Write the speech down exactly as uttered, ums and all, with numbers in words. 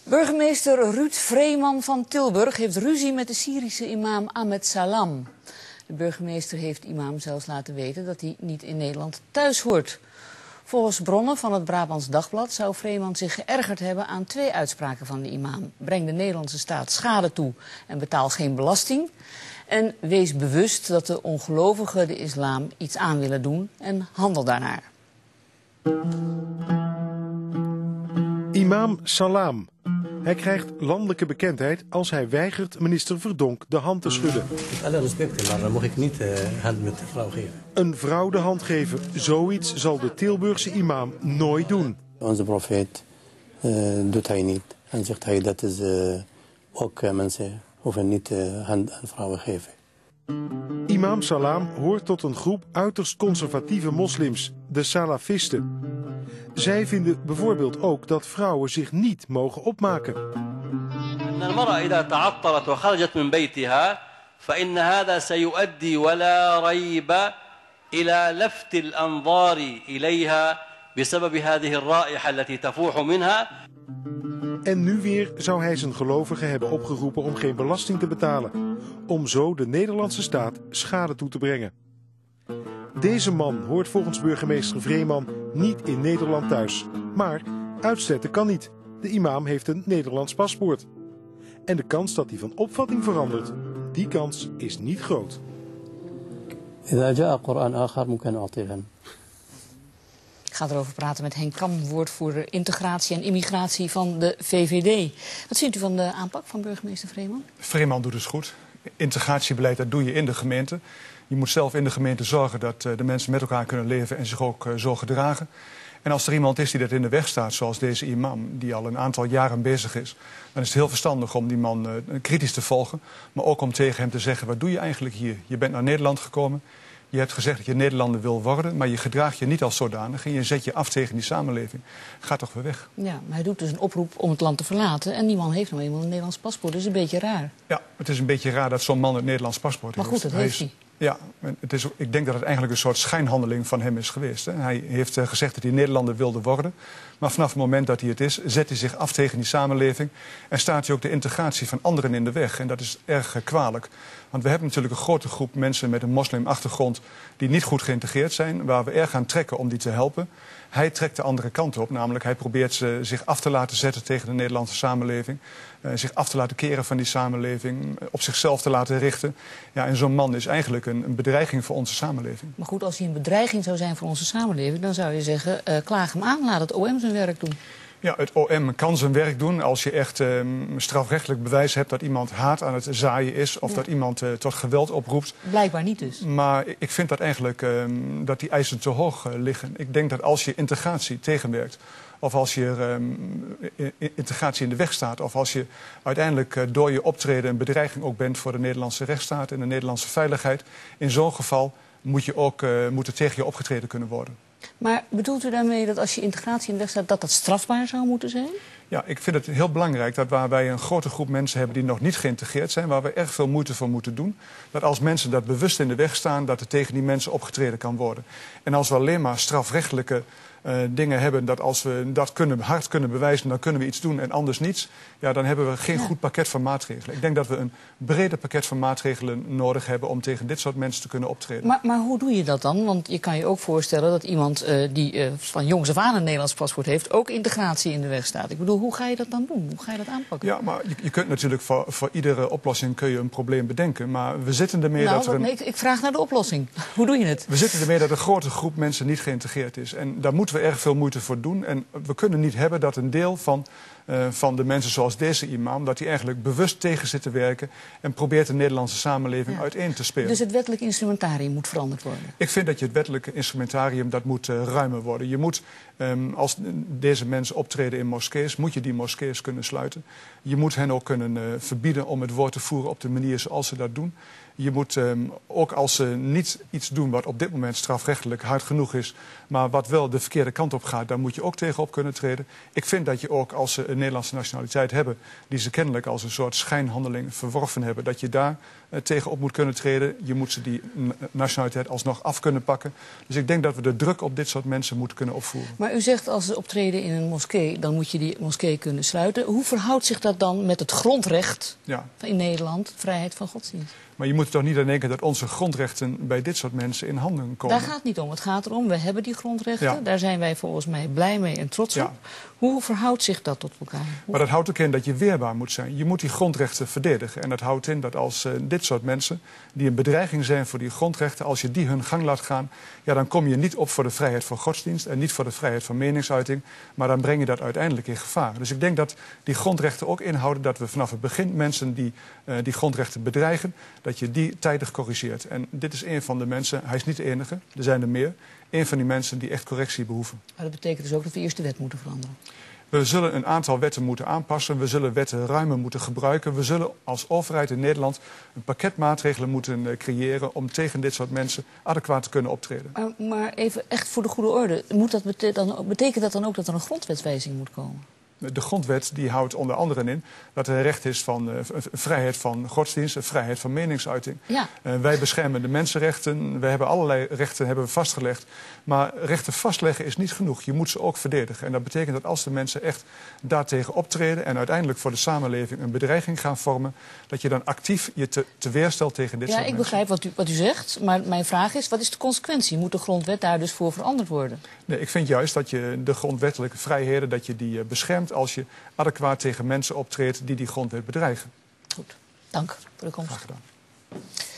Burgemeester Ruud Vreeman van Tilburg heeft ruzie met de Syrische imam Ahmed Salam. De burgemeester heeft imam zelfs laten weten dat hij niet in Nederland thuis hoort. Volgens bronnen van het Brabants Dagblad zou Vreeman zich geërgerd hebben aan twee uitspraken van de imam. Breng de Nederlandse staat schade toe en betaal geen belasting. En wees bewust dat de ongelovigen de islam iets aan willen doen en handel daarnaar. Imam Salam. Hij krijgt landelijke bekendheid als hij weigert minister Verdonk de hand te schudden. Met alle respect, maar dan mag ik niet de uh, hand met de vrouw geven. Een vrouw de hand geven, zoiets zal de Tilburgse imam nooit doen. Onze profeet uh, doet hij niet. En zegt hij dat is uh, ook uh, mensen hoeven niet uh, hand aan vrouwen geven. Imam Salam hoort tot een groep uiterst conservatieve moslims, de salafisten. Zij vinden bijvoorbeeld ook dat vrouwen zich niet mogen opmaken. En nu weer zou hij zijn gelovigen hebben opgeroepen om geen belasting te betalen, om zo de Nederlandse staat schade toe te brengen. Deze man hoort volgens burgemeester Vreeman niet in Nederland thuis. Maar uitzetten kan niet. De imam heeft een Nederlands paspoort. En de kans dat hij van opvatting verandert, die kans is niet groot. Ik ga erover praten met Henk Kam, woordvoerder integratie en immigratie van de V V D. Wat vindt u van de aanpak van burgemeester Vreeman? Vreeman doet het goed. Integratiebeleid, dat doe je in de gemeente. Je moet zelf in de gemeente zorgen dat de mensen met elkaar kunnen leven en zich ook zo gedragen. En als er iemand is die dat in de weg staat, zoals deze imam, die al een aantal jaren bezig is, dan is het heel verstandig om die man uh, kritisch te volgen. Maar ook om tegen hem te zeggen, wat doe je eigenlijk hier? Je bent naar Nederland gekomen. Je hebt gezegd dat je Nederlander wil worden, maar je gedraagt je niet als zodanig. En je zet je af tegen die samenleving. Ga toch weer weg. Ja, maar hij doet dus een oproep om het land te verlaten. En die man heeft nou eenmaal een Nederlands paspoort. Dat is een beetje raar. Ja, het is een beetje raar dat zo'n man het Nederlands paspoort heeft. Maar goed, dat heeft hij. Ja, het is, ik denk dat het eigenlijk een soort schijnhandeling van hem is geweest. Hè. Hij heeft uh, gezegd dat hij Nederlander wilde worden. Maar vanaf het moment dat hij het is, zet hij zich af tegen die samenleving. En staat hij ook de integratie van anderen in de weg. En dat is erg uh, kwalijk. Want we hebben natuurlijk een grote groep mensen met een moslimachtergrond die niet goed geïntegreerd zijn. Waar we erg aan trekken om die te helpen. Hij trekt de andere kant op. Namelijk hij probeert ze, zich af te laten zetten tegen de Nederlandse samenleving. Uh, zich af te laten keren van die samenleving. Op zichzelf te laten richten. Ja, en zo'n man is eigenlijk een, een bedreiging voor onze samenleving. Maar goed, als hij een bedreiging zou zijn voor onze samenleving, dan zou je zeggen, uh, klaag hem aan, laat het O M zijn werk doen. Ja, het O M kan zijn werk doen als je echt uh, strafrechtelijk bewijs hebt dat iemand haat aan het zaaien is. Of ja. dat iemand uh, tot geweld oproept. Blijkbaar niet dus. Maar ik vind dat eigenlijk uh, dat die eisen te hoog uh, liggen. Ik denk dat als je integratie tegenwerkt, of als je um, integratie in de weg staat, of als je uiteindelijk uh, door je optreden een bedreiging ook bent voor de Nederlandse rechtsstaat en de Nederlandse veiligheid, in zo'n geval moet, je ook, uh, moet er tegen je opgetreden kunnen worden. Maar bedoelt u daarmee dat als je integratie in de weg staat, dat dat strafbaar zou moeten zijn? Ja, ik vind het heel belangrijk dat waar wij een grote groep mensen hebben die nog niet geïntegreerd zijn, waar we erg veel moeite voor moeten doen, dat als mensen dat bewust in de weg staan, dat er tegen die mensen opgetreden kan worden. En als we alleen maar strafrechtelijke uh, dingen hebben, dat als we dat kunnen, hard kunnen bewijzen, dan kunnen we iets doen en anders niets, ja, dan hebben we geen ja. goed pakket van maatregelen. Ik denk dat we een breder pakket van maatregelen nodig hebben om tegen dit soort mensen te kunnen optreden. Maar, maar hoe doe je dat dan? Want je kan je ook voorstellen dat iemand uh, die uh, van jongs af aan een Nederlands paspoort heeft, ook integratie in de weg staat. Ik bedoel, hoe ga je dat dan doen? Hoe ga je dat aanpakken? Ja, maar je, je kunt natuurlijk voor, voor iedere oplossing kun je een probleem bedenken. Maar we zitten ermee nou, dat er een... nee, ik vraag naar de oplossing. Hoe doe je het? We zitten ermee dat een grote groep mensen niet geïntegreerd is. En daar moeten we erg veel moeite voor doen. En we kunnen niet hebben dat een deel van, uh, van de mensen zoals deze imam, dat die eigenlijk bewust tegen zit te werken en probeert de Nederlandse samenleving ja. uiteen te spelen. Dus het wettelijk instrumentarium moet veranderd worden? Ik vind dat je het wettelijke instrumentarium, dat moet uh, ruimer worden. Je moet, um, als deze mensen optreden in moskees, moet je die moskees kunnen sluiten. Je moet hen ook kunnen uh, verbieden om het woord te voeren op de manier zoals ze dat doen. Je moet um, ook als ze niet iets doen wat op dit moment strafrechtelijk hard genoeg is, maar wat wel de verkeerde kant op gaat, daar moet je ook tegenop kunnen treden. Ik vind dat je ook als ze een Nederlandse nationaliteit hebben, die ze kennelijk als een soort schijnhandeling verworven hebben, dat je daar uh, tegen op moet kunnen treden. Je moet ze die nationaliteit alsnog af kunnen pakken. Dus ik denk dat we de druk op dit soort mensen moeten kunnen opvoeren. Maar u zegt als ze optreden in een moskee, dan moet je die moskee kunnen sluiten. Hoe verhoudt zich dat dan met het grondrecht ja. in Nederland, vrijheid van godsdienst? Maar je moet er toch niet aan denken dat onze grondrechten bij dit soort mensen in handen komen. Daar gaat het niet om. Het gaat erom, we hebben die grondrechten. Ja. Daar zijn wij volgens mij blij mee en trots ja. op. Hoe verhoudt zich dat tot elkaar? Hoe... Maar dat houdt ook in dat je weerbaar moet zijn. Je moet die grondrechten verdedigen. En dat houdt in dat als uh, dit soort mensen, die een bedreiging zijn voor die grondrechten, als je die hun gang laat gaan, ja, dan kom je niet op voor de vrijheid van godsdienst en niet voor de vrijheid van meningsuiting. Maar dan breng je dat uiteindelijk in gevaar. Dus ik denk dat die grondrechten ook inhouden dat we vanaf het begin mensen die uh, die grondrechten bedreigen, dat je die tijdig corrigeert. En dit is een van de mensen, hij is niet de enige, er zijn er meer, een van die mensen die echt correctie behoeven. Maar dat betekent dus ook dat we eerst de wet moeten veranderen? We zullen een aantal wetten moeten aanpassen. We zullen wetten ruimer moeten gebruiken. We zullen als overheid in Nederland een pakket maatregelen moeten creëren om tegen dit soort mensen adequaat te kunnen optreden. Maar, maar even echt voor de goede orde, moet dat bete- dan, betekent dat dan ook dat er een grondwetswijziging moet komen? De grondwet die houdt onder andere in dat er recht is van uh, vrijheid van godsdienst, vrijheid van meningsuiting. Ja. Uh, wij beschermen de mensenrechten. We hebben allerlei rechten hebben we vastgelegd. Maar rechten vastleggen is niet genoeg. Je moet ze ook verdedigen. En dat betekent dat als de mensen echt daartegen optreden en uiteindelijk voor de samenleving een bedreiging gaan vormen, dat je dan actief je te, te weerstelt tegen dit ja, soort mensen. Ja, ik begrijp wat u, wat u zegt. Maar mijn vraag is, wat is de consequentie? Moet de grondwet daar dus voor veranderd worden? Nee, ik vind juist dat je de grondwettelijke vrijheden dat je die uh, beschermt als je adequaat tegen mensen optreedt die die grondwet bedreigen. Goed, dank voor de komst. Graag gedaan.